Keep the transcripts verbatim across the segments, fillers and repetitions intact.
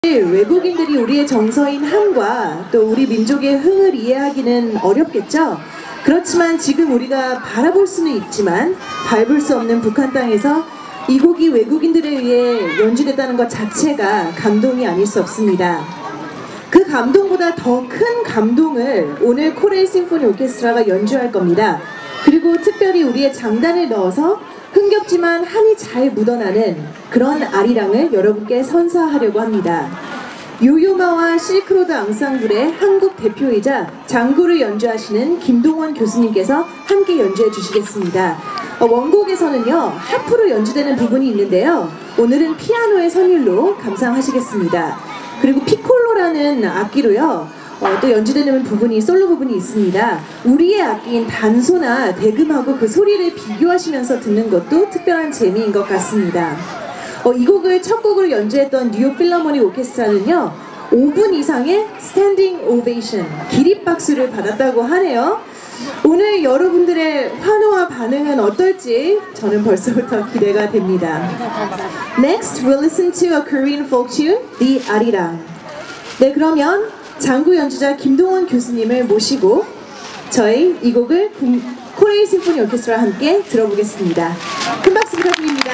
외국인들이 우리의 정서인 한과 또 우리 민족의 흥을 이해하기는 어렵겠죠? 그렇지만 지금 우리가 바라볼 수는 있지만 밟을 수 없는 북한 땅에서 이 곡이 외국인들에 의해 연주됐다는 것 자체가 감동이 아닐 수 없습니다. 그 감동보다 더 큰 감동을 오늘 코레일 심포니 오케스트라가 연주할 겁니다. 그리고 특별히 우리의 장단을 넣어서 흥겹지만 한이 잘 묻어나는 그런 아리랑을 여러분께 선사하려고 합니다. 요요마와 실크로드 앙상블의 한국 대표이자 장구를 연주하시는 김동원 교수님께서 함께 연주해 주시겠습니다. 어, 원곡에서는요 하프로 연주되는 부분이 있는데요, 오늘은 피아노의 선율로 감상하시겠습니다. 그리고 피콜로라는 악기로요 어, 또 연주되는 부분이, 솔로 부분이 있습니다. 우리의 악기인 단소나 대금하고 그 소리를 비교하시면서 듣는 것도 특별한 재미인 것 같습니다. 어, 이 곡을 첫 곡으로 연주했던 뉴욕 필라모니 오케스트라는요 오 분 이상의 스탠딩 오베이션, 기립박수를 받았다고 하네요. 오늘 여러분들의 환호와 반응은 어떨지 저는 벌써부터 기대가 됩니다. Next, we'll listen to a Korean folk tune, The Arirang. 네, 그러면 장구 연주자 김동원 교수님을 모시고 저희 이 곡을 코레일 심포니 오케스트라와 함께 들어보겠습니다. 큰 박수 부탁드립니다.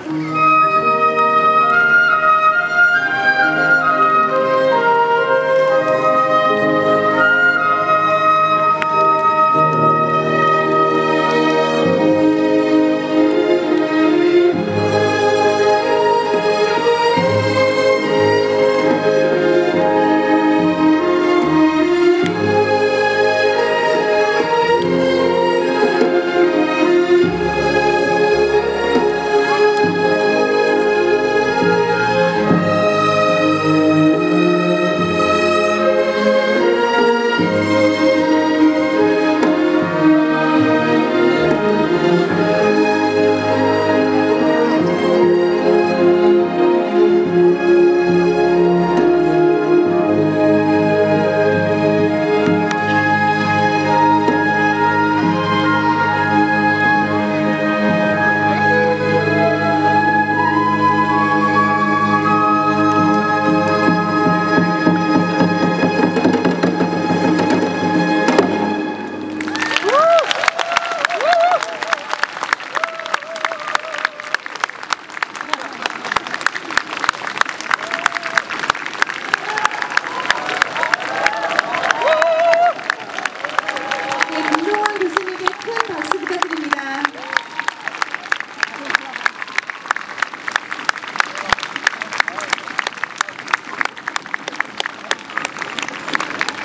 네.